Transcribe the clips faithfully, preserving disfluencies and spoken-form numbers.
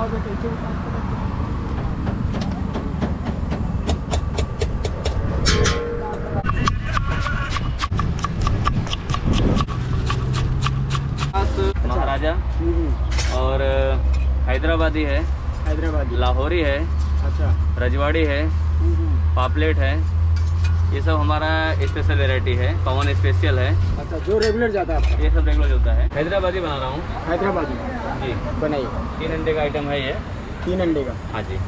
बताओगे कैसे महाराजा और हैदराबादी है, हैदराबादी, लाहौरी है, अच्छा, रजवाड़ी है, पापलेट है। ये सब हमारा स्पेशल वैरायटी है, कॉमन स्पेशल है। अच्छा, जो रेगुलर जाता है आपका? ये सब रेगुलर होता है। हैदराबादी बना रहा हूँ। हैदराबादी जी बनाइए। तीन अंडे का आइटम है ये। तीन अंडे का? हाँ जी।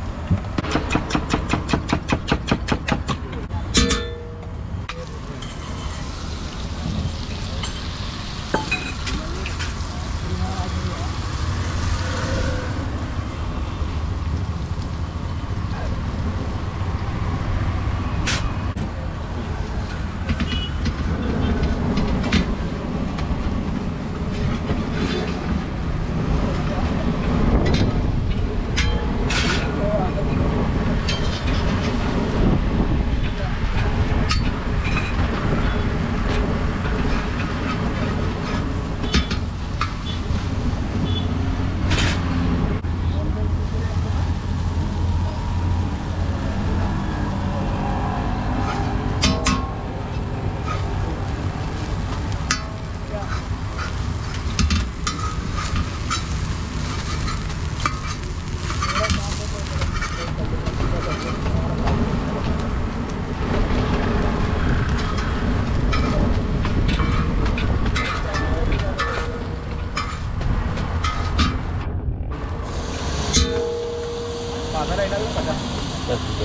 दस रुपये।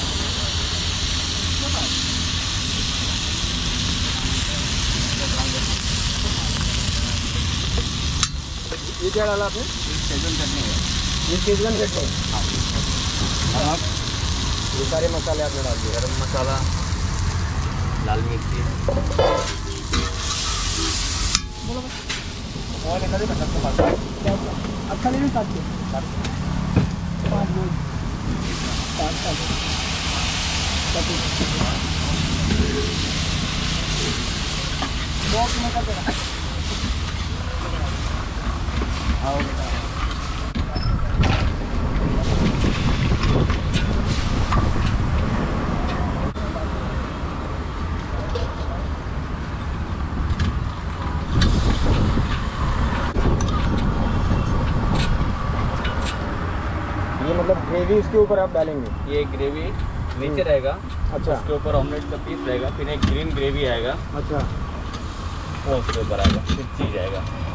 ये क्या डाला आपने? शेजवान चटनी है। ये शेजवान चटनी? हाँ जी। नमक, ये सारे मसाले आपने डाल दिए। गरम मसाला, लाल मिर्ची। और इतना भी अच्छा नहीं काटते पाँच बोल पाँच का बॉक्स में कर देना। ये मतलब ग्रेवी इसके ऊपर आप डालेंगे? ये ग्रेवी नीचे रहेगा। अच्छा, उसके ऊपर ऑमलेट का पीस रहेगा, फिर एक ग्रीन ग्रेवी आएगा। अच्छा, वो उसके ऊपर आएगा, फिर चीज आएगा।